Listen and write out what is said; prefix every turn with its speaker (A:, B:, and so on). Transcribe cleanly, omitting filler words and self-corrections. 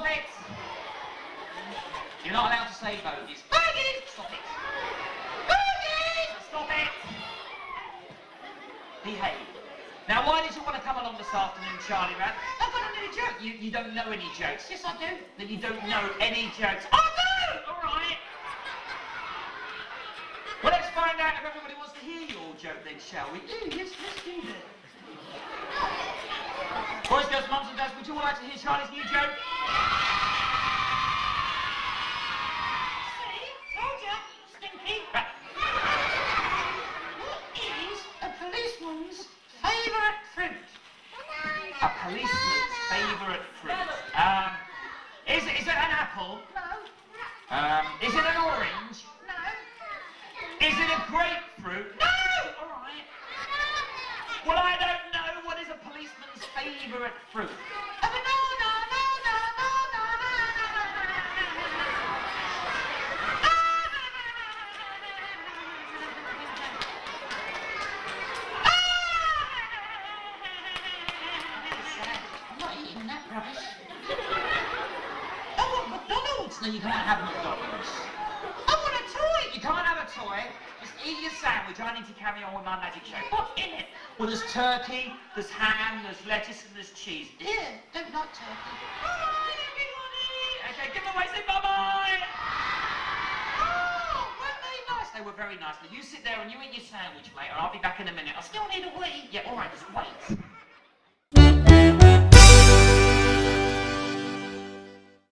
A: it! You're not allowed to say bogies. Bogies! Stop it! Bogies! Stop it! Behave. Now, why did you want to come along this afternoon, Charlie Rat? I've got a little joke. You don't know any jokes. Yes, I do. That you don't know any jokes. I do! All right. Well, let's find out if everybody wants to hear your joke then, shall we? Yes, let's do that. Boys, girls, mums and dads, would you all like to hear Charlie's new joke?
B: See? Told ya, Stinky. What is a policeman's favourite fruit?
A: A policeman's favourite fruit. Is it an apple?
B: No.
A: Is it an orange?
B: No.
A: Is it a grapefruit? No! All right. Well, I don't know. What is a policeman's favourite fruit?
B: A banana.
A: I'm not eating that rubbish. I want McDonald's. No, you can't have McDonald's. I want a toy. You can't have a toy. Just eat your sandwich. I need to carry on with my magic show. What's in it? Well, there's turkey, there's ham, there's lettuce, and there's cheese.
B: Yeah, don't like turkey.
A: Bye, everybody. Okay, give them away. Say bye-bye. Oh, weren't they nice? They were very nice. Now, you sit there and you eat your sandwich, mate, or I'll be back in a minute. I still need a wee. Yeah, all right, just wait.